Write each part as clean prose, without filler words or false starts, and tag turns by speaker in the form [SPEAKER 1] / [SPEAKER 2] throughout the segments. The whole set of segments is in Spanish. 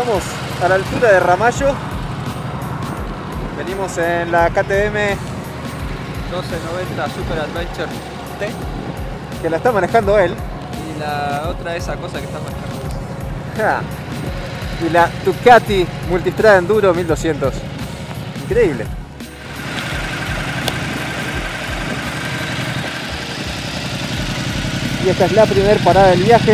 [SPEAKER 1] estamos a la altura de Ramallo. Venimos en la KTM
[SPEAKER 2] 1290 Super Adventure T.
[SPEAKER 1] que la está manejando él.
[SPEAKER 2] Y la otra esa cosa que está manejando.
[SPEAKER 1] Ja. Y la Ducati Multistrada Enduro 1200. Increíble. Y esta es la primera parada del viaje.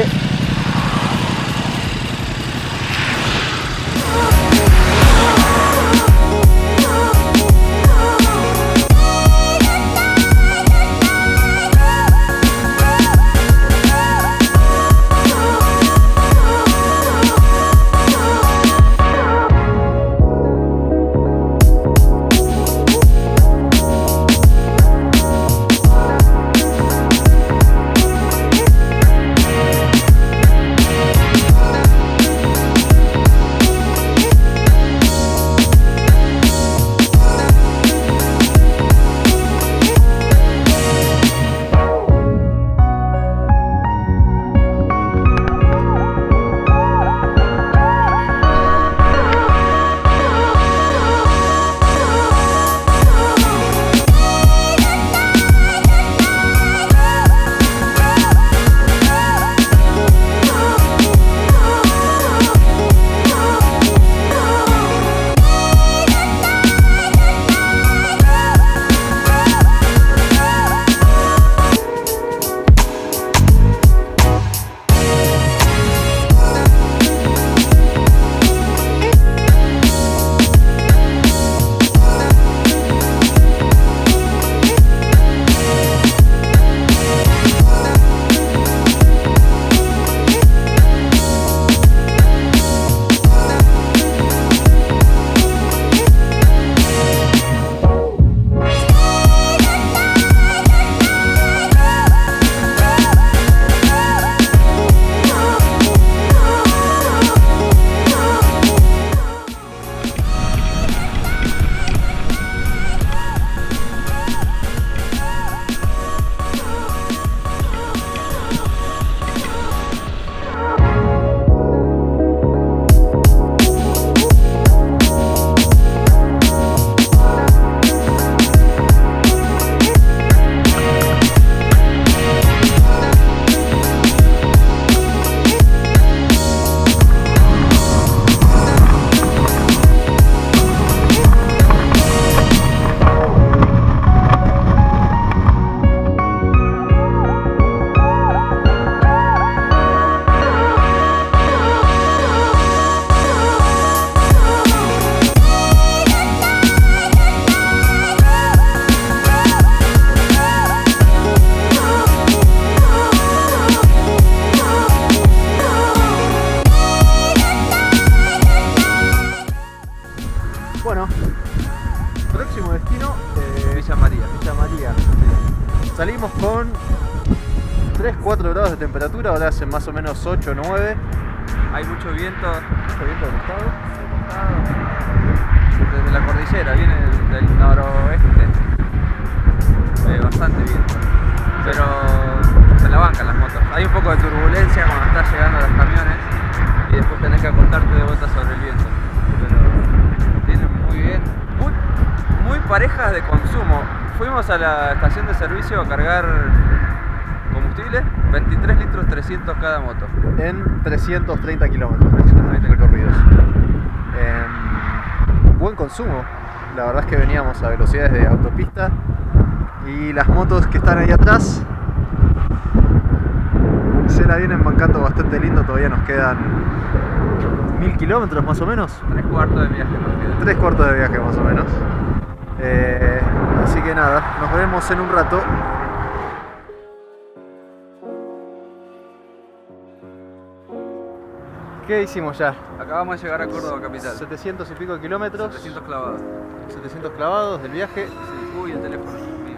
[SPEAKER 1] Bueno, próximo destino,
[SPEAKER 2] Villa María.
[SPEAKER 1] Villa María. Salimos con 3-4 grados de temperatura, ahora hacen más o menos 8 o 9.
[SPEAKER 2] Hay mucho viento
[SPEAKER 1] ¿Mucho viento del costado?
[SPEAKER 2] desde la cordillera, viene del noroeste. Bastante viento. Pero se la bancan las motos. Hay un poco de turbulencia cuando estás llegando a los camiones y después tenés que acostarte de vuelta sobre el viento. Pero vienen muy bien. Muy parejas de consumo. Fuimos a la estación de servicio a cargar combustible, 23 litros 300 cada moto.
[SPEAKER 1] En 330 kilómetros recorridos. Buen consumo. La verdad es que veníamos a velocidades de autopista. Y las motos que están ahí atrás se la vienen bancando bastante lindo. Todavía nos quedan 1000 kilómetros más o menos.
[SPEAKER 2] 3/4 de viaje nos queda.
[SPEAKER 1] 3/4 de viaje más o menos. Así que nada, nos vemos en un rato. ¿Qué hicimos ya?
[SPEAKER 2] Acabamos de llegar a Córdoba capital.
[SPEAKER 1] 700 y pico de kilómetros.
[SPEAKER 2] 700 clavados.
[SPEAKER 1] 700 clavados del viaje.
[SPEAKER 2] Sí. Uy, el teléfono mío.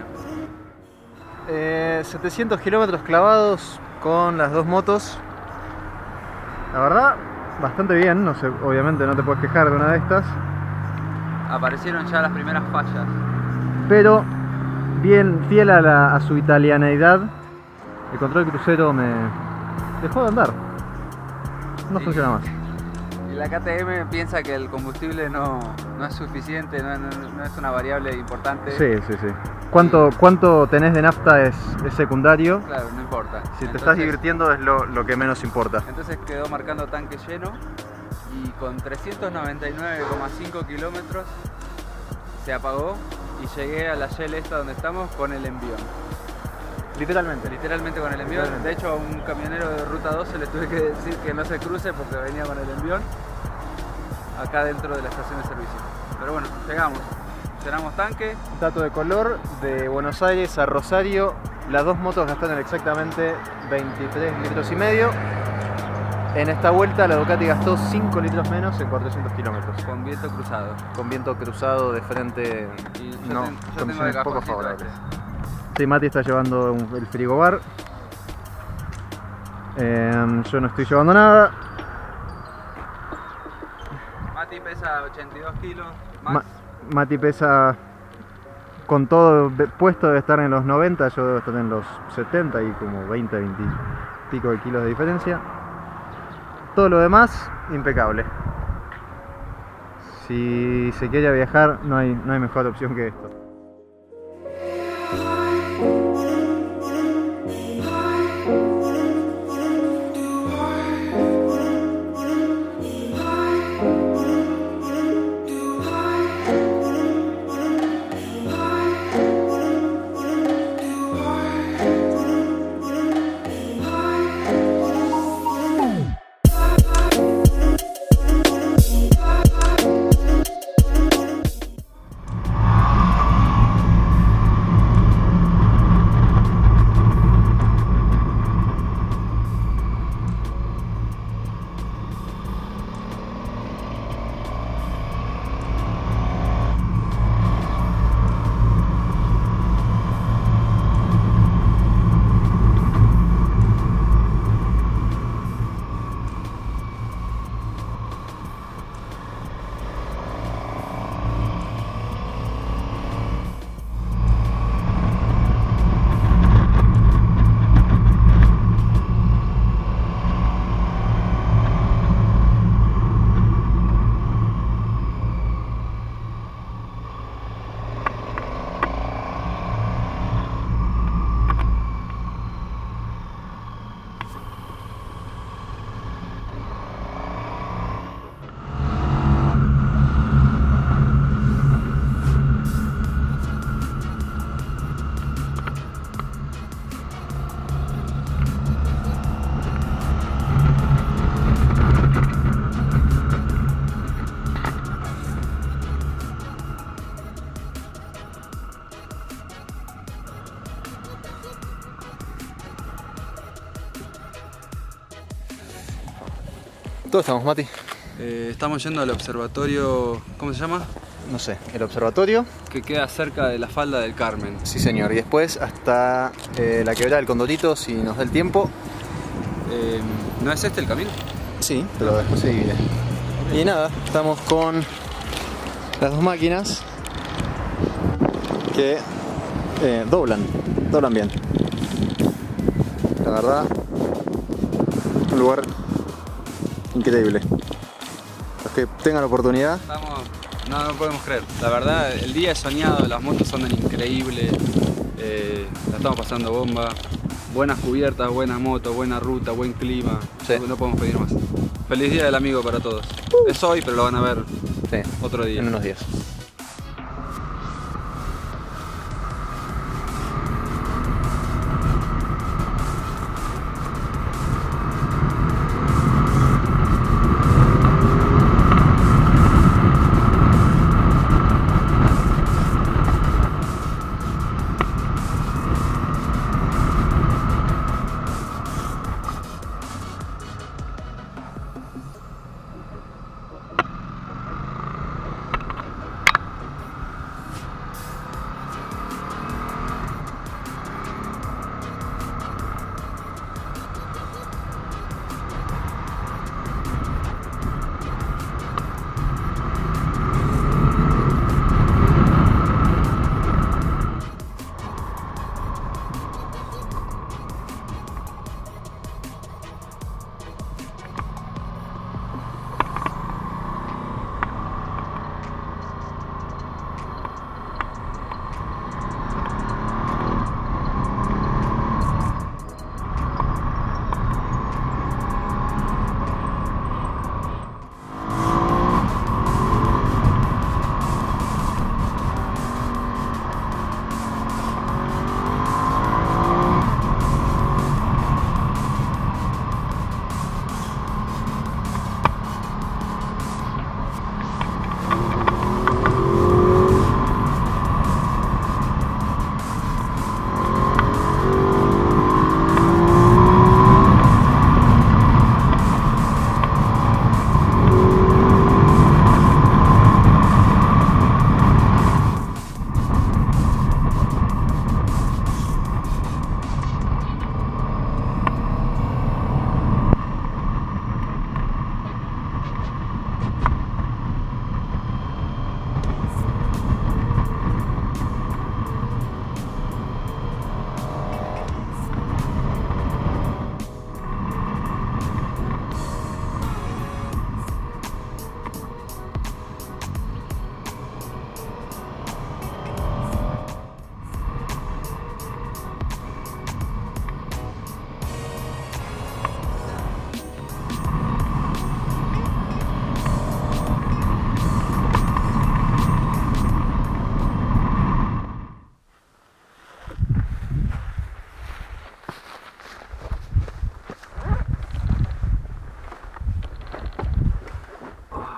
[SPEAKER 1] 700 kilómetros clavados con las dos motos. La verdad, bastante bien. No sé, obviamente no te puedes quejar de una de estas.
[SPEAKER 2] Aparecieron ya las primeras fallas.
[SPEAKER 1] Pero bien fiel a su italianeidad, el control crucero me dejó de andar. No funciona más.
[SPEAKER 2] Y la KTM piensa que el combustible no es suficiente, no es una variable importante.
[SPEAKER 1] Sí. ¿Cuánto tenés de nafta es secundario?
[SPEAKER 2] Claro, no importa.
[SPEAKER 1] Si te estás divirtiendo es lo que menos importa.
[SPEAKER 2] Entonces quedó marcando tanque lleno y con 399,5 kilómetros se apagó y llegué a la Shell esta donde estamos con el envión. Literalmente con el envión. De hecho, a un camionero de ruta 12 le tuve que decir que no se cruce porque venía con el envión acá dentro de la estación de servicio. Pero bueno, llenamos tanque.
[SPEAKER 1] Dato de color: de Buenos Aires a Rosario, las dos motos gastaron exactamente 23 litros y medio. En esta vuelta la Ducati gastó 5 litros menos en 400 kilómetros.
[SPEAKER 2] Con viento cruzado.
[SPEAKER 1] Con viento cruzado de frente,
[SPEAKER 2] Y
[SPEAKER 1] no,
[SPEAKER 2] yo tengo de
[SPEAKER 1] poco
[SPEAKER 2] cajoncito
[SPEAKER 1] favorables. Sí, Mati está llevando el frigobar. Yo no estoy llevando nada.
[SPEAKER 2] Mati pesa 82 kilos.
[SPEAKER 1] Mati pesa, con todo puesto, debe estar en los 90, yo debo estar en los 70 y como 20 y pico de kilos de diferencia. Todo lo demás, impecable. Si se quiere viajar, no hay mejor opción que esto. ¿Dónde estamos, Mati?
[SPEAKER 2] Estamos yendo al observatorio, ¿cómo se llama?
[SPEAKER 1] No sé, el observatorio.
[SPEAKER 2] Que queda cerca de la falda del Carmen.
[SPEAKER 1] Sí, señor. Y después hasta la quebrada del Condorito, si nos da el tiempo.
[SPEAKER 2] ¿No es este el camino?
[SPEAKER 1] Sí, pero después se divide. Y nada, estamos con las dos máquinas que doblan bien. La verdad, un lugar increíble. Los que tengan la oportunidad.
[SPEAKER 2] No podemos creer. La verdad, el día es soñado, las motos andan increíbles, la estamos pasando bomba. Buenas cubiertas, buena moto, buena ruta, buen clima.
[SPEAKER 1] Sí.
[SPEAKER 2] No podemos pedir más. Feliz día del amigo para todos. Es hoy, pero lo van a ver otro día.
[SPEAKER 1] En unos días.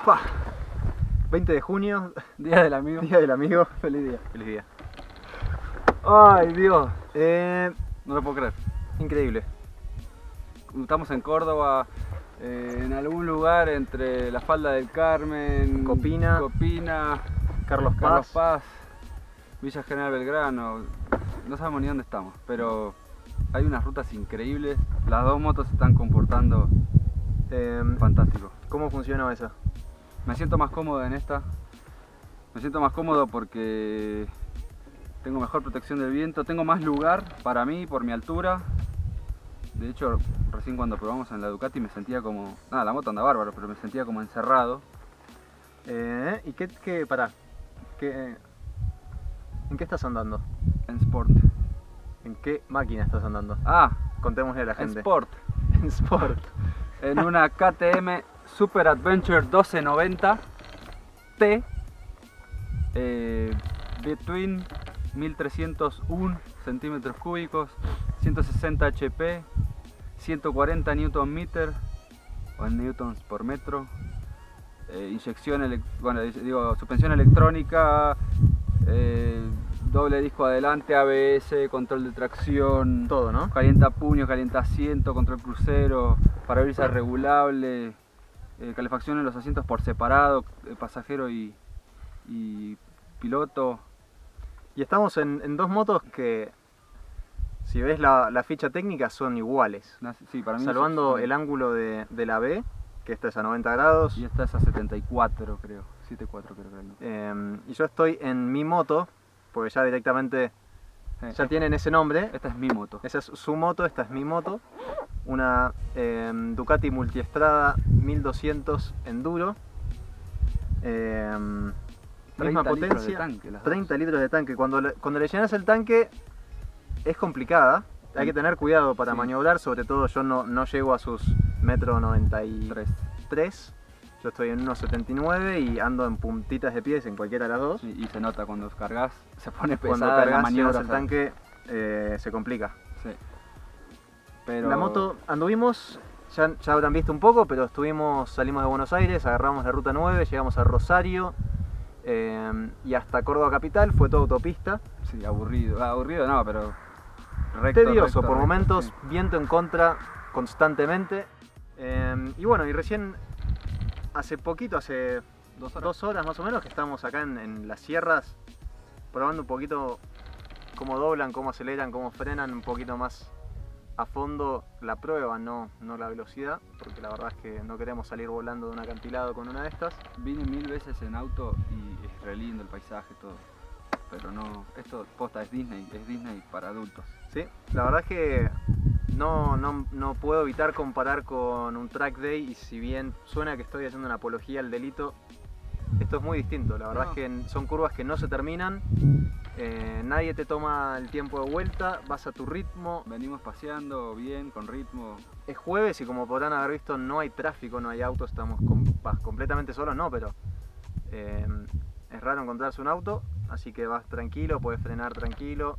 [SPEAKER 1] Pa. 20 de junio,
[SPEAKER 2] Día del amigo.
[SPEAKER 1] Día del amigo.
[SPEAKER 2] Feliz día.
[SPEAKER 1] Feliz día.
[SPEAKER 2] Ay, Dios. No lo puedo creer.
[SPEAKER 1] Increíble.
[SPEAKER 2] Estamos en Córdoba, en algún lugar entre la Falda del Carmen,
[SPEAKER 1] Copina, Carlos
[SPEAKER 2] Paz, Villa General Belgrano. No sabemos ni dónde estamos, pero hay unas rutas increíbles. Las dos motos se están comportando fantástico.
[SPEAKER 1] ¿Cómo funciona esa?
[SPEAKER 2] Me siento más cómodo en esta. Me siento más cómodo porque tengo mejor protección del viento, tengo más lugar para mí por mi altura. De hecho, recién cuando probamos en la Ducati me sentía como... Nada, la moto anda bárbaro, pero me sentía como encerrado.
[SPEAKER 1] ¿Y pará? ¿En qué estás andando?
[SPEAKER 2] En Sport.
[SPEAKER 1] ¿En qué máquina estás andando?
[SPEAKER 2] Ah,
[SPEAKER 1] Contémosle a la
[SPEAKER 2] en
[SPEAKER 1] gente.
[SPEAKER 2] Sport.
[SPEAKER 1] En Sport.
[SPEAKER 2] En una KTM Super Adventure 1290 T Between 1301 centímetros cúbicos, 160 HP, 140 Nm o en newtons por metro, suspensión electrónica, doble disco adelante, ABS, control de tracción,
[SPEAKER 1] Todo, ¿no?
[SPEAKER 2] calienta puño, calienta asiento, control crucero, parabrisas regulable, calefacción en los asientos por separado, pasajero y piloto.
[SPEAKER 1] Y estamos en dos motos que, si ves la ficha técnica, son iguales.
[SPEAKER 2] Sí, para mí
[SPEAKER 1] Salvando el ángulo de la B, que esta es a 90 grados.
[SPEAKER 2] Y esta es a 74, creo. 74 creo que no.
[SPEAKER 1] Y yo estoy en mi moto, porque ya directamente ya tienen ese nombre.
[SPEAKER 2] Esta es mi moto.
[SPEAKER 1] Esa es su moto, esta es mi moto. Una Ducati Multiestrada 1200 Enduro. Misma potencia,
[SPEAKER 2] tanque,
[SPEAKER 1] 30 litros de tanque. Cuando le llenas el tanque es complicada. Hay que tener cuidado para maniobrar, sobre todo yo no llego a sus 1,93 m. Yo estoy en 1,79 y ando en puntitas de pies en cualquiera de las dos.
[SPEAKER 2] Sí, y se nota cuando cargas, se pone pesada.
[SPEAKER 1] Cuando cargas, llenas
[SPEAKER 2] maniobra
[SPEAKER 1] el tanque, se complica.
[SPEAKER 2] Sí. Pero...
[SPEAKER 1] La moto anduvimos, ya habrán visto un poco, pero salimos de Buenos Aires, agarramos la ruta 9, llegamos a Rosario y hasta Córdoba capital, fue toda autopista.
[SPEAKER 2] Sí, aburrido. Aburrido no, pero
[SPEAKER 1] recto, tedioso por
[SPEAKER 2] recto,
[SPEAKER 1] momentos,
[SPEAKER 2] sí.
[SPEAKER 1] Viento en contra constantemente. Y bueno, y recién hace poquito, hace 2 horas más o menos, que estamos acá en las sierras, probando un poquito cómo doblan, cómo aceleran, cómo frenan un poquito más a fondo la prueba, no la velocidad, porque la verdad es que no queremos salir volando de un acantilado con una de estas.
[SPEAKER 2] Vine 1000 veces en auto y es re lindo el paisaje, todo. Pero no, esto posta es Disney para adultos.
[SPEAKER 1] Sí, la verdad es que no puedo evitar comparar con un track day, y si bien suena que estoy haciendo una apología al delito, esto es muy distinto. La verdad es que son curvas que no se terminan, nadie te toma el tiempo de vuelta, vas a tu ritmo.
[SPEAKER 2] Venimos paseando bien, con ritmo.
[SPEAKER 1] Es jueves y como podrán haber visto no hay tráfico, no hay autos, estamos completamente solos, no, pero es raro encontrarse un auto, así que vas tranquilo, puedes frenar tranquilo.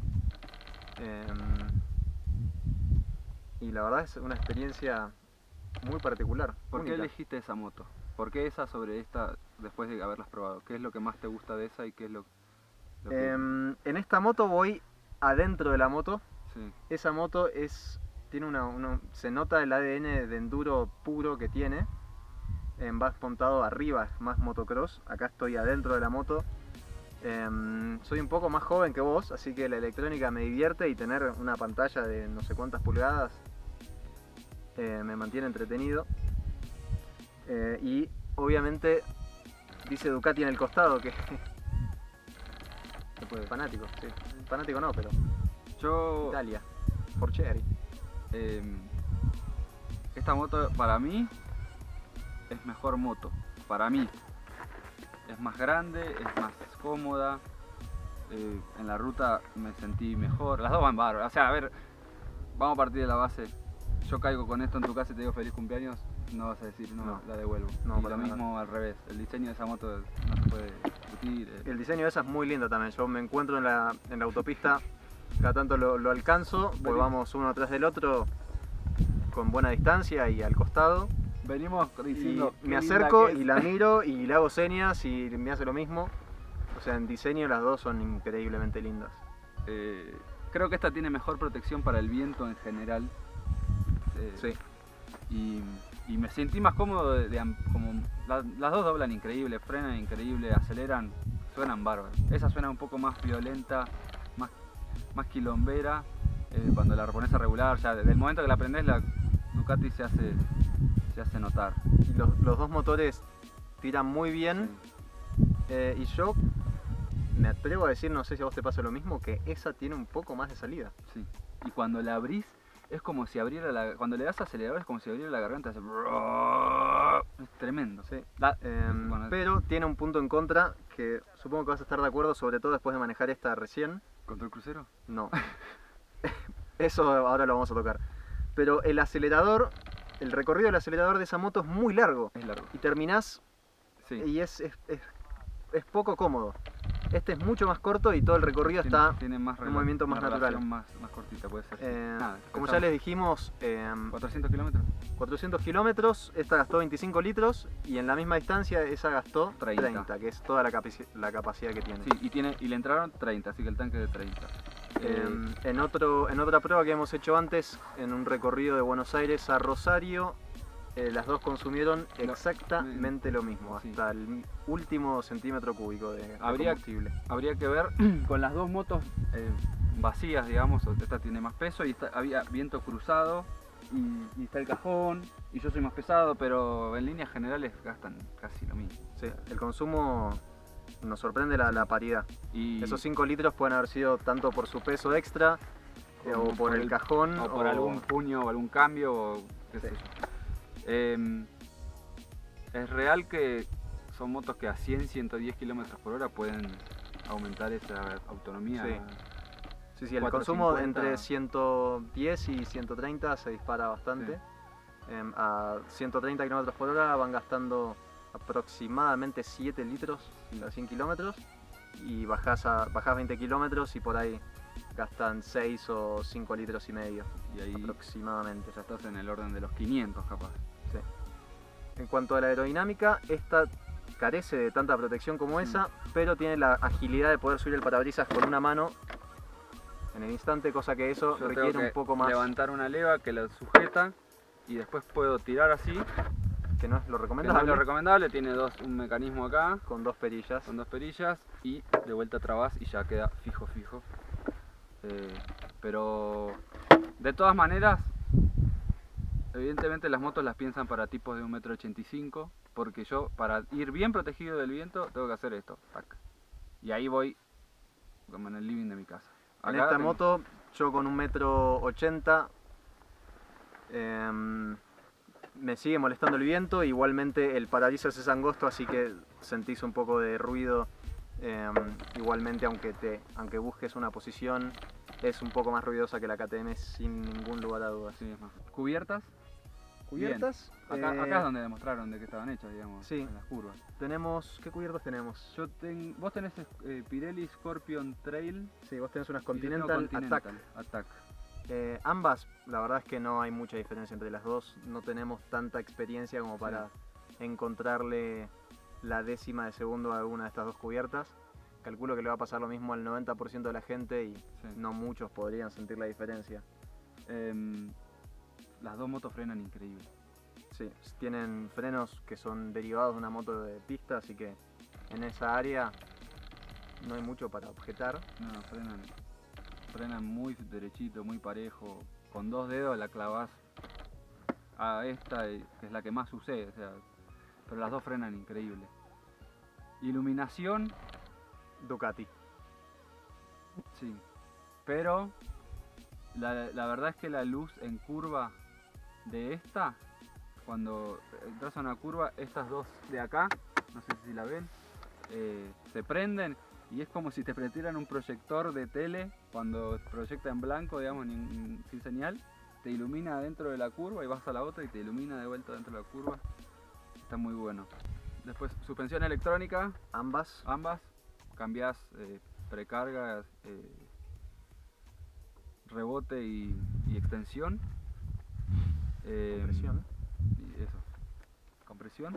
[SPEAKER 1] Y la verdad es una experiencia muy particular.
[SPEAKER 2] ¿Por qué
[SPEAKER 1] única.
[SPEAKER 2] elegiste esa moto? ¿Por qué esa sobre esta después de haberlas probado? ¿Qué es lo que más te gusta de esa y qué es lo que...
[SPEAKER 1] En esta moto voy adentro de la moto.
[SPEAKER 2] Sí.
[SPEAKER 1] Esa moto tiene se nota el ADN de enduro puro que tiene. Vas montado arriba, es más motocross. Acá estoy adentro de la moto. Soy un poco más joven que vos, así que la electrónica me divierte, y tener una pantalla de no sé cuántas pulgadas me mantiene entretenido. Y obviamente dice Ducati en el costado, que fanático, sí. Fanático no, pero
[SPEAKER 2] Yo...
[SPEAKER 1] Italia, Porcheri.
[SPEAKER 2] Esta moto para mí es mejor moto, para mí. Es más grande, es más cómoda, en la ruta me sentí mejor, las dos van bárbaras. O sea, a ver, vamos a partir de la base. Yo caigo con esto en tu casa y te digo feliz cumpleaños, no vas a decir no. La devuelvo.
[SPEAKER 1] No,
[SPEAKER 2] y lo mismo al revés, el diseño de esa moto no se puede discutir.
[SPEAKER 1] El diseño de esa es muy lindo también. Yo me encuentro en la autopista, cada tanto lo alcanzo, pues vamos uno atrás del otro con buena distancia y al costado.
[SPEAKER 2] Venimos
[SPEAKER 1] Y
[SPEAKER 2] diciendo.
[SPEAKER 1] me acerco y la miro y le hago señas y me hace lo mismo. O sea, en diseño las dos son increíblemente lindas.
[SPEAKER 2] Creo que esta tiene mejor protección para el viento en general.
[SPEAKER 1] Sí.
[SPEAKER 2] Y me sentí más cómodo las dos doblan increíble, frenan increíble, aceleran, suenan bárbaros. Esa suena un poco más violenta, más quilombera. Cuando la pones a regular, ya desde el momento que la prendés, la Ducati se hace notar.
[SPEAKER 1] Y los dos motores tiran muy bien.
[SPEAKER 2] Sí.
[SPEAKER 1] Y yo me atrevo a decir, no sé si a vos te pasa lo mismo, que esa tiene un poco más de salida.
[SPEAKER 2] Sí. Y cuando la abrís, es como si abriera cuando le das acelerador es como si abriera la garganta. Hace... Es tremendo.
[SPEAKER 1] Sí.
[SPEAKER 2] Bueno,
[SPEAKER 1] pero tiene un punto en contra que supongo que vas a estar de acuerdo, sobre todo después de manejar esta recién.
[SPEAKER 2] ¿Contra el crucero?
[SPEAKER 1] No. Eso ahora lo vamos a tocar. Pero el recorrido del acelerador de esa moto es muy largo.
[SPEAKER 2] Es largo.
[SPEAKER 1] Y terminás
[SPEAKER 2] Sí.
[SPEAKER 1] y es poco cómodo. Este es mucho más corto y todo el recorrido está
[SPEAKER 2] tiene más
[SPEAKER 1] un movimiento más natural.
[SPEAKER 2] más cortita, puede ser.
[SPEAKER 1] Como ya les dijimos,
[SPEAKER 2] 400 kilómetros.
[SPEAKER 1] 400 kilómetros, esta gastó 25 litros y en la misma distancia esa gastó 30, que es toda la capacidad que tiene.
[SPEAKER 2] Sí, y le entraron 30, así que el tanque de 30.
[SPEAKER 1] En otra prueba que hemos hecho antes, en un recorrido de Buenos Aires a Rosario, las dos consumieron exactamente lo mismo,
[SPEAKER 2] sí.
[SPEAKER 1] hasta el último centímetro cúbico de combustible.
[SPEAKER 2] Habría que ver con las dos motos vacías, digamos, esta tiene más peso y había viento cruzado y está el cajón y yo soy más pesado, pero en líneas generales gastan casi lo mismo.
[SPEAKER 1] Sí, el consumo nos sorprende la paridad.
[SPEAKER 2] Y
[SPEAKER 1] esos 5 litros pueden haber sido tanto por su peso extra o por el cajón
[SPEAKER 2] o por algún puño o algún cambio o qué sé yo. Es real que son motos que a 100-110 km por hora pueden aumentar esa autonomía.
[SPEAKER 1] Sí, el consumo entre 110 y 130 se dispara bastante. Sí. A 130 km por hora van gastando aproximadamente 7 litros a 100 kilómetros y bajás 20 kilómetros y por ahí gastan 6 o 5 litros y medio.
[SPEAKER 2] Y ahí
[SPEAKER 1] aproximadamente.
[SPEAKER 2] Ya estás en el orden de los 500 capaz.
[SPEAKER 1] Sí. En cuanto a la aerodinámica, esta carece de tanta protección como esa, pero tiene la agilidad de poder subir el parabrisas con una mano en el instante, cosa que eso requiere un poco más.
[SPEAKER 2] Levantar una leva que la sujeta y después puedo tirar así.
[SPEAKER 1] Que no es lo recomendable.
[SPEAKER 2] Que no es lo recomendable, tiene un mecanismo acá.
[SPEAKER 1] Con dos perillas.
[SPEAKER 2] Y de vuelta trabas y ya queda fijo. Pero de todas maneras, evidentemente las motos las piensan para tipos de 1,85 m, porque yo para ir bien protegido del viento tengo que hacer esto. Tac. Y ahí voy como en el living de mi casa.
[SPEAKER 1] En esta moto, yo con 1,80 m me sigue molestando el viento, igualmente el parabrisas es angosto, así que sentís un poco de ruido. Igualmente, aunque busques una posición, es un poco más ruidosa que la KTM sin ningún lugar a dudas.
[SPEAKER 2] Sí, es más. ¿Cubiertas?
[SPEAKER 1] ¿Cubiertas?
[SPEAKER 2] Acá es donde demostraron de que estaban hechas, digamos,
[SPEAKER 1] sí.
[SPEAKER 2] En las curvas.
[SPEAKER 1] ¿Qué cubiertas tenemos?
[SPEAKER 2] Vos tenés Pirelli Scorpion Trail.
[SPEAKER 1] Sí, vos tenés unas Continental
[SPEAKER 2] Attack.
[SPEAKER 1] Ambas, la verdad es que no hay mucha diferencia entre las dos. No tenemos tanta experiencia como para encontrarle la décima de segundo a alguna de estas dos cubiertas. Calculo que le va a pasar lo mismo al 90% de la gente y no muchos podrían sentir la diferencia.
[SPEAKER 2] Las dos motos frenan increíble.
[SPEAKER 1] Sí, tienen frenos que son derivados de una moto de pista, así que en esa área no hay mucho para objetar.
[SPEAKER 2] No, frenan muy derechito, muy parejo. Con dos dedos la clavas a esta, que es la que más usé, o sea, pero las dos frenan increíble. Iluminación,
[SPEAKER 1] Ducati.
[SPEAKER 2] Sí, pero la verdad es que la luz en curva de esta, cuando entras a una curva, estas dos de acá, no sé si la ven, se prenden y es como si te prendieran un proyector de tele cuando proyecta en blanco, digamos, sin señal, te ilumina dentro de la curva y vas a la otra y te ilumina de vuelta dentro de la curva. Está muy bueno. Después, suspensión electrónica.
[SPEAKER 1] Ambas.
[SPEAKER 2] Cambiás precarga, rebote y extensión.
[SPEAKER 1] Compresión.
[SPEAKER 2] Y eso. resolución.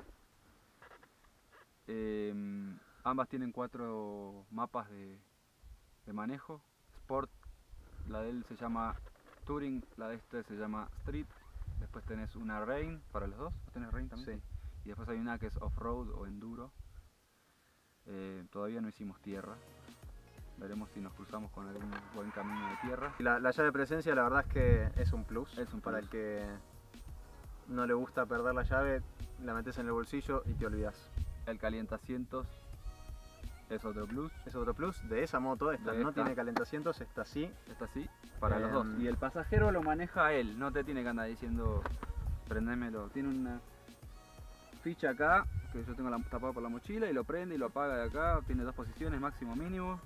[SPEAKER 2] Ambas tienen 4 mapas de manejo. Sport, la de él se llama Touring, la de este se llama Street. Después tenés una Rain para los dos. ¿Tenés Rain también?
[SPEAKER 1] Sí.
[SPEAKER 2] Y después hay una que es Off-Road o Enduro. Todavía no hicimos tierra. Veremos si nos cruzamos con algún buen camino de tierra.
[SPEAKER 1] La llave de presencia la verdad es que es un plus.
[SPEAKER 2] Es un
[SPEAKER 1] para
[SPEAKER 2] plus.
[SPEAKER 1] el que no le gusta perder la llave, la metes en el bolsillo y te olvidas.
[SPEAKER 2] El calientacientos es otro plus.
[SPEAKER 1] Es otro plus de esa moto. Esta
[SPEAKER 2] De
[SPEAKER 1] no
[SPEAKER 2] esta.
[SPEAKER 1] tiene calentacientos, esta sí.
[SPEAKER 2] Está así, para los dos. Y el pasajero lo maneja él, no te tiene que andar diciendo prendémelo. Tiene una ficha acá, que yo tengo tapado por la mochila, y lo prende y lo apaga de acá. Tiene 2 posiciones, máximo, mínimo.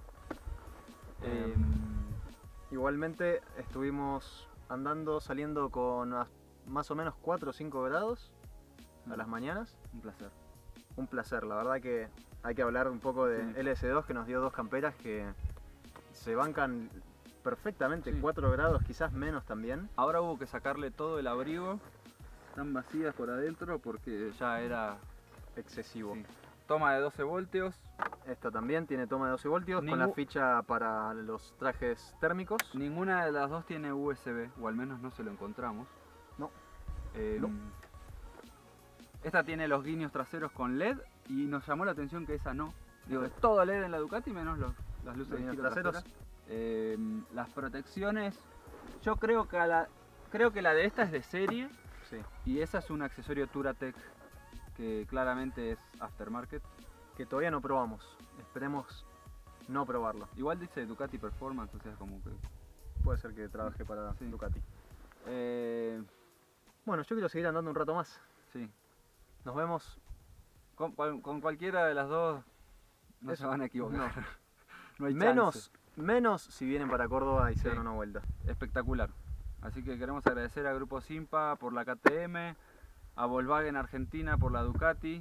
[SPEAKER 1] Igualmente estuvimos andando, saliendo con más o menos 4 o 5 grados a las mañanas.
[SPEAKER 2] Un placer.
[SPEAKER 1] Un placer, la verdad que hay que hablar un poco de
[SPEAKER 2] Sí.
[SPEAKER 1] LS2, que nos dio 2 camperas que se bancan perfectamente.
[SPEAKER 2] Sí.
[SPEAKER 1] 4 grados, quizás menos también.
[SPEAKER 2] Ahora hubo que sacarle todo el abrigo. Están vacías por adentro porque ya era
[SPEAKER 1] Excesivo.
[SPEAKER 2] sí. Toma de 12 voltios.
[SPEAKER 1] Esta también tiene toma de 12 voltios con la ficha para los trajes térmicos.
[SPEAKER 2] Ninguna de las dos tiene USB, o al menos no se lo encontramos.
[SPEAKER 1] No.
[SPEAKER 2] No. Esta tiene los guiños traseros con LED y nos llamó la atención que esa no. Digo, es todo LED en la Ducati menos las luces de
[SPEAKER 1] Guiños
[SPEAKER 2] giro
[SPEAKER 1] traseros.
[SPEAKER 2] traseras. Las protecciones, yo creo que la de esta es de serie
[SPEAKER 1] Sí.
[SPEAKER 2] y esa es un accesorio Touratech que claramente es aftermarket.
[SPEAKER 1] Que todavía no probamos. Esperemos no probarlo.
[SPEAKER 2] Igual dice Ducati Performance, o sea, como que...
[SPEAKER 1] Puede ser que trabaje para
[SPEAKER 2] Sí.
[SPEAKER 1] Ducati.
[SPEAKER 2] Eh,
[SPEAKER 1] Bueno, yo quiero seguir andando un rato más.
[SPEAKER 2] sí.
[SPEAKER 1] Nos vemos.
[SPEAKER 2] Con cualquiera de las dos no
[SPEAKER 1] Eso,
[SPEAKER 2] se van a equivocar. No hay
[SPEAKER 1] Menos,
[SPEAKER 2] chance.
[SPEAKER 1] menos si vienen para Córdoba y se
[SPEAKER 2] Sí.
[SPEAKER 1] dan una vuelta.
[SPEAKER 2] Espectacular. Así que queremos agradecer a Grupo Simpa por la KTM, a Volkswagen Argentina por la Ducati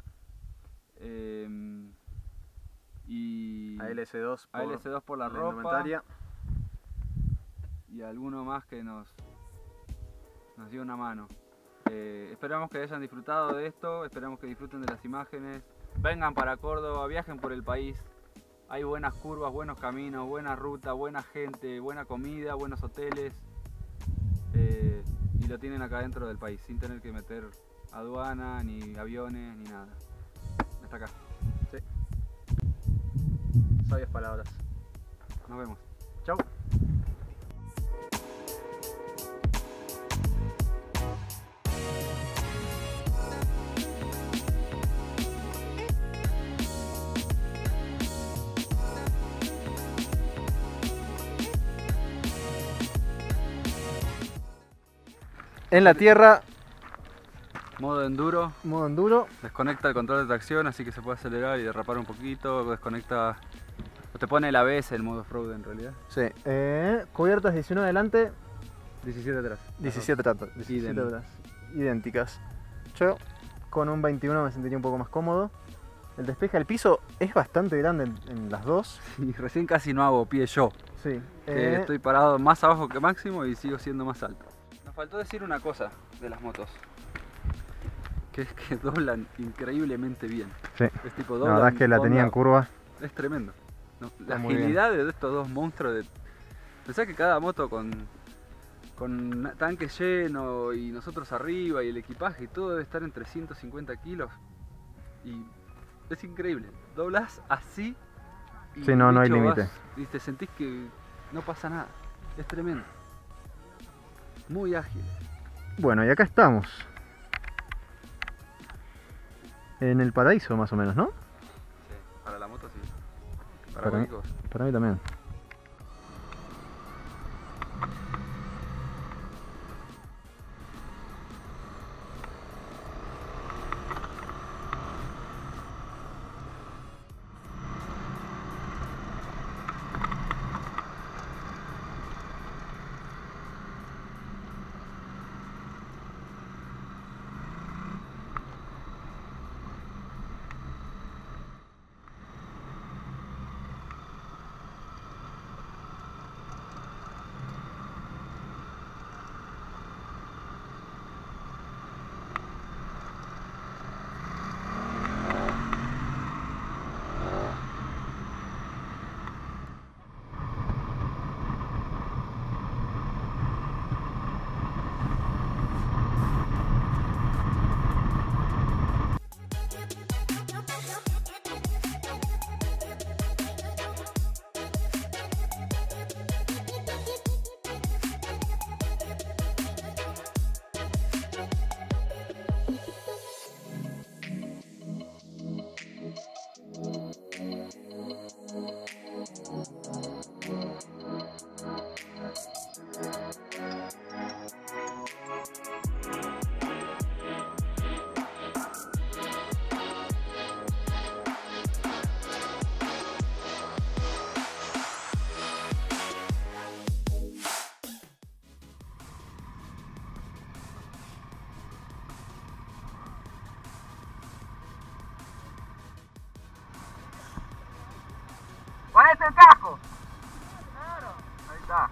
[SPEAKER 2] y
[SPEAKER 1] A LS2
[SPEAKER 2] a LS2 por la ropa
[SPEAKER 1] indumentaria.
[SPEAKER 2] y a alguno más que nos dio una mano. Esperamos que hayan disfrutado de esto, esperamos que disfruten de las imágenes. Vengan para Córdoba, viajen por el país. Hay buenas curvas, buenos caminos, buena ruta, buena gente, buena comida, buenos hoteles. Y lo tienen acá dentro del país, sin tener que meter aduana, ni aviones, ni nada. Hasta acá.
[SPEAKER 1] Sí. Sabias palabras.
[SPEAKER 2] Nos vemos.
[SPEAKER 1] Chau. En la tierra,
[SPEAKER 2] Modo enduro,
[SPEAKER 1] modo enduro.
[SPEAKER 2] desconecta el control de tracción, así que se puede acelerar y derrapar un poquito, desconecta... O te pone el ABS, el modo off-road en realidad.
[SPEAKER 1] Sí. Cubiertas 19 adelante,
[SPEAKER 2] 17 atrás.
[SPEAKER 1] 17 atrás. 17
[SPEAKER 2] Idem.
[SPEAKER 1] atrás. Idénticas. Yo con un 21 me sentiría un poco más cómodo. El despeje al piso es bastante grande en las dos.
[SPEAKER 2] Y recién casi no hago pie yo.
[SPEAKER 1] Sí.
[SPEAKER 2] Que estoy parado más abajo que máximo y sigo siendo más alto. Nos faltó decir una cosa de las motos. Que es que doblan increíblemente bien.
[SPEAKER 1] Sí.
[SPEAKER 2] Es tipo
[SPEAKER 1] La
[SPEAKER 2] doblan,
[SPEAKER 1] verdad es que la tenía en
[SPEAKER 2] onda,
[SPEAKER 1] curva.
[SPEAKER 2] es tremendo. No, la
[SPEAKER 1] muy bien.
[SPEAKER 2] agilidad de estos dos monstruos de... Pensá que cada moto con tanque lleno y nosotros arriba y el equipaje y todo debe estar entre 150 kilos. Y es increíble. Doblas así y
[SPEAKER 1] Sí, no hay
[SPEAKER 2] bicho,
[SPEAKER 1] límite.
[SPEAKER 2] vas y te sentís que no pasa nada. Es tremendo. Muy ágil.
[SPEAKER 1] Bueno, y acá estamos. En el paraíso más o menos, ¿no?
[SPEAKER 2] Sí, para la moto sí. Para
[SPEAKER 1] Para mí.
[SPEAKER 2] cualquier cosa.
[SPEAKER 1] Para mí también.
[SPEAKER 2] ¡Ponete el casco! Claro. Ahí está.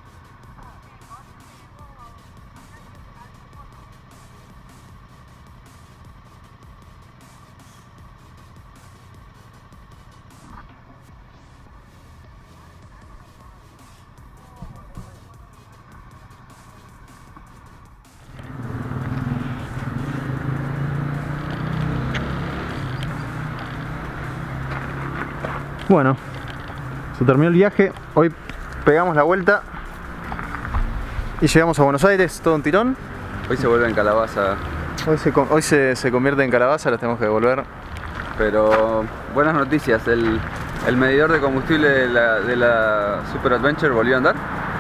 [SPEAKER 1] Bueno, se terminó el viaje. Hoy pegamos la vuelta y llegamos a Buenos Aires, todo un tirón.
[SPEAKER 2] Hoy se vuelve en Calabaza.
[SPEAKER 1] Hoy se convierte en calabaza, las tenemos que devolver.
[SPEAKER 2] Pero buenas noticias, el medidor de combustible de la Super Adventure volvió a andar.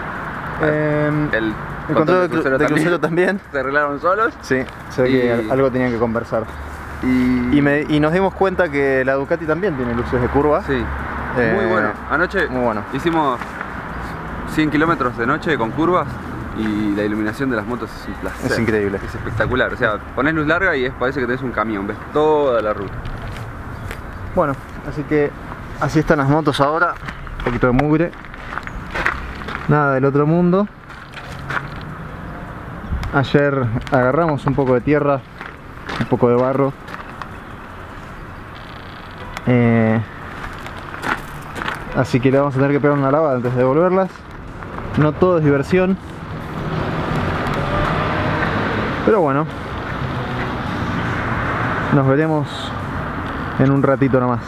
[SPEAKER 1] El control de crucero también.
[SPEAKER 2] Se arreglaron solos.
[SPEAKER 1] Sí, se ve que algo tenían que conversar. Y nos dimos cuenta que la Ducati también tiene luces de curva.
[SPEAKER 2] Sí, muy bueno. Anoche
[SPEAKER 1] muy bueno.
[SPEAKER 2] Hicimos 100 kilómetros de noche con curvas y la iluminación de las motos es un placer.
[SPEAKER 1] Es increíble.
[SPEAKER 2] Es espectacular. O sea, pones luz larga y parece que tenés un camión, ves toda la ruta.
[SPEAKER 1] Bueno, así que así están las motos ahora. Un poquito de mugre. Nada del otro mundo. Ayer agarramos un poco de tierra, un poco de barro. Así que le vamos a tener que pegar una lavada antes de devolverlas. No todo es diversión, pero bueno, nos veremos en un ratito nomás.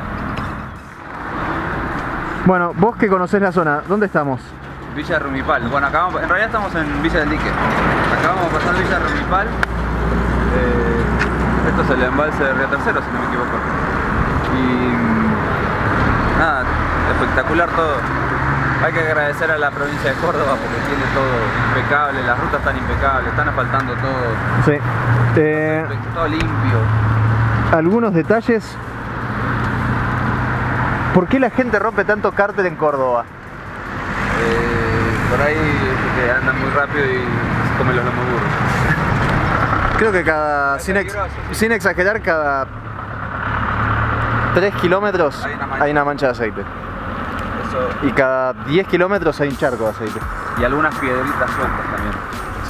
[SPEAKER 1] Bueno, vos que conocés la zona, ¿dónde estamos?
[SPEAKER 2] Villa Rumipal. Bueno, en realidad estamos en Villa del Dique. Acabamos de pasar Villa Rumipal. Esto es el embalse de Río Tercero, si no me equivoco. Y nada, espectacular todo. Hay que agradecer a la provincia de Córdoba porque tiene todo impecable, las rutas están impecables, están asfaltando todo.
[SPEAKER 1] Sí.
[SPEAKER 2] Todo limpio.
[SPEAKER 1] Algunos detalles. ¿Por qué la gente rompe tanto cárter en Córdoba?
[SPEAKER 2] Por ahí porque andan muy rápido y se comen los lomos burros.
[SPEAKER 1] Creo que sin exagerar, cada 3 kilómetros hay una mancha de aceite.
[SPEAKER 2] Eso.
[SPEAKER 1] Y cada 10 kilómetros hay un charco de aceite.
[SPEAKER 2] Y algunas piedritas sueltas también.
[SPEAKER 1] Sí.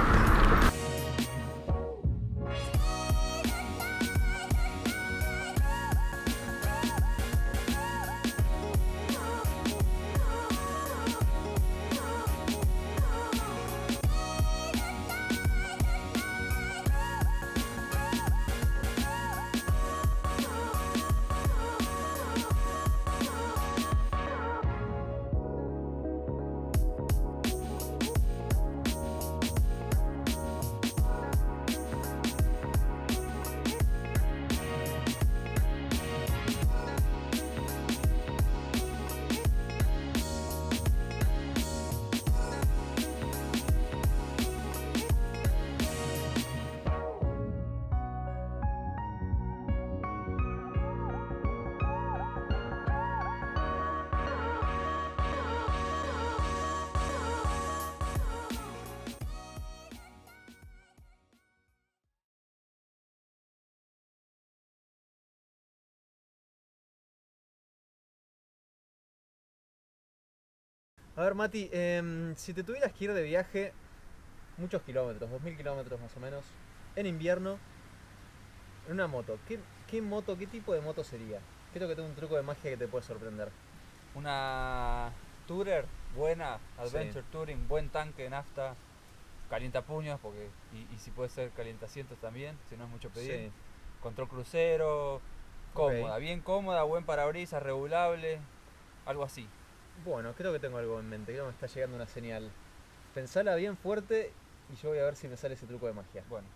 [SPEAKER 1] A ver, Mati, si te tuvieras que ir de viaje muchos kilómetros, 2000 kilómetros más o menos, en invierno, en una moto, ¿qué tipo de moto sería? Creo que tengo un truco de magia que te puede sorprender.
[SPEAKER 3] Una Tourer buena, Adventure
[SPEAKER 1] Sí.
[SPEAKER 3] Touring, buen tanque de nafta, calientapuños, porque y si puede ser calientacientos también, si no es mucho pedir.
[SPEAKER 1] Sí.
[SPEAKER 3] Control crucero, cómoda,
[SPEAKER 1] Ok.
[SPEAKER 3] bien cómoda, buen parabrisas, regulable, algo así.
[SPEAKER 1] Bueno, creo que tengo algo en mente, creo que me está llegando una señal. Pensala bien fuerte y yo voy a ver si me sale ese truco de magia.
[SPEAKER 3] Bueno,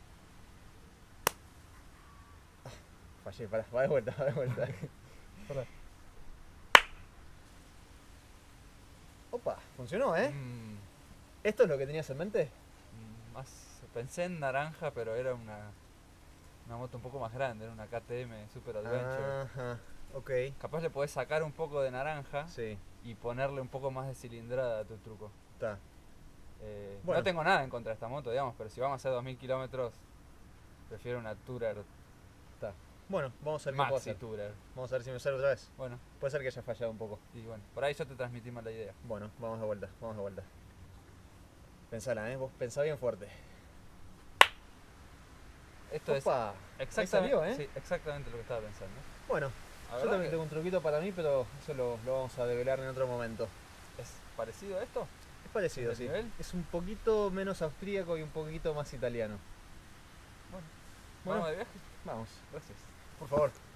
[SPEAKER 1] Fallé, pará, va de vuelta, va de vuelta. Opa, funcionó, ¿eh? ¿Esto es lo que tenías en mente?
[SPEAKER 3] pensé en naranja, pero era una moto un poco más grande, era una KTM Super Adventure.
[SPEAKER 1] Ajá, ok.
[SPEAKER 3] Capaz le podés sacar un poco de naranja
[SPEAKER 1] Sí,
[SPEAKER 3] y ponerle un poco más de cilindrada a tu truco.
[SPEAKER 1] está.
[SPEAKER 3] No tengo nada en contra de esta moto, digamos, pero si vamos a hacer 2000 kilómetros, prefiero una Tourer.
[SPEAKER 1] Está. Bueno, vamos a ver qué puedo
[SPEAKER 3] Maxi
[SPEAKER 1] hacer.
[SPEAKER 3] Tourer.
[SPEAKER 1] Vamos a ver si me sale otra vez.
[SPEAKER 3] Bueno,
[SPEAKER 1] Puede ser que haya fallado un poco.
[SPEAKER 3] y bueno, por ahí yo te transmití mal la idea.
[SPEAKER 1] Bueno, vamos de vuelta, vamos de vuelta. Pensala, vos pensá bien fuerte.
[SPEAKER 3] Esto
[SPEAKER 1] Opa,
[SPEAKER 3] es
[SPEAKER 1] ahí salió,
[SPEAKER 3] sí, exactamente lo que estaba pensando.
[SPEAKER 1] Bueno,
[SPEAKER 3] La
[SPEAKER 1] yo
[SPEAKER 3] verdad
[SPEAKER 1] también
[SPEAKER 3] que
[SPEAKER 1] tengo un truquito para mí, pero eso lo vamos a develar en otro momento.
[SPEAKER 3] ¿Es parecido a esto?
[SPEAKER 1] Es parecido,
[SPEAKER 3] ¿De
[SPEAKER 1] sí.
[SPEAKER 3] nivel?
[SPEAKER 1] Es un poquito menos austríaco y un poquito más italiano.
[SPEAKER 3] Bueno,
[SPEAKER 1] Bueno,
[SPEAKER 3] ¿vamos de viaje?
[SPEAKER 1] vamos,
[SPEAKER 3] Gracias.
[SPEAKER 1] por favor.